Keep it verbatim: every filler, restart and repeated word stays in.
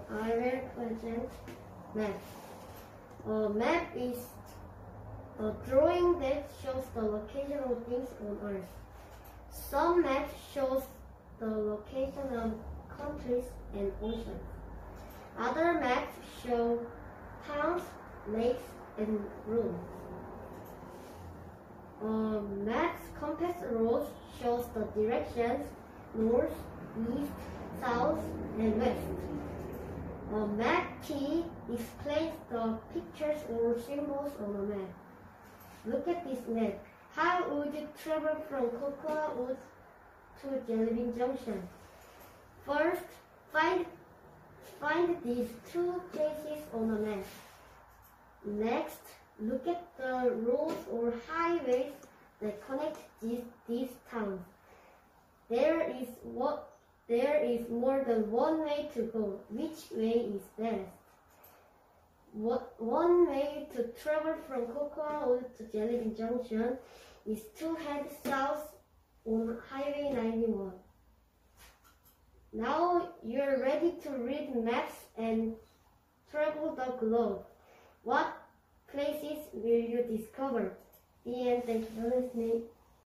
I will present map. A map is a drawing that shows the location of things on Earth. Some maps shows the location of countries and oceans. Other maps show towns, lakes, and roads. A map's compass rule shows the directions north, east, south, and west. A map key explains the pictures or symbols on a map. Look at this map. How would you travel from Cocoa Woods to Jellybean Junction? First, find, find these two places on a map. Next, look at the roads or highways that connect these, these towns. There is what there is more than one way to go. Which way is best? What, one way to travel from Cocoa Woods to Jellybean Junction is to head south on Highway ninety-one. Now you're ready to read maps and travel the globe. What places will you discover? The end. Thank you for listening.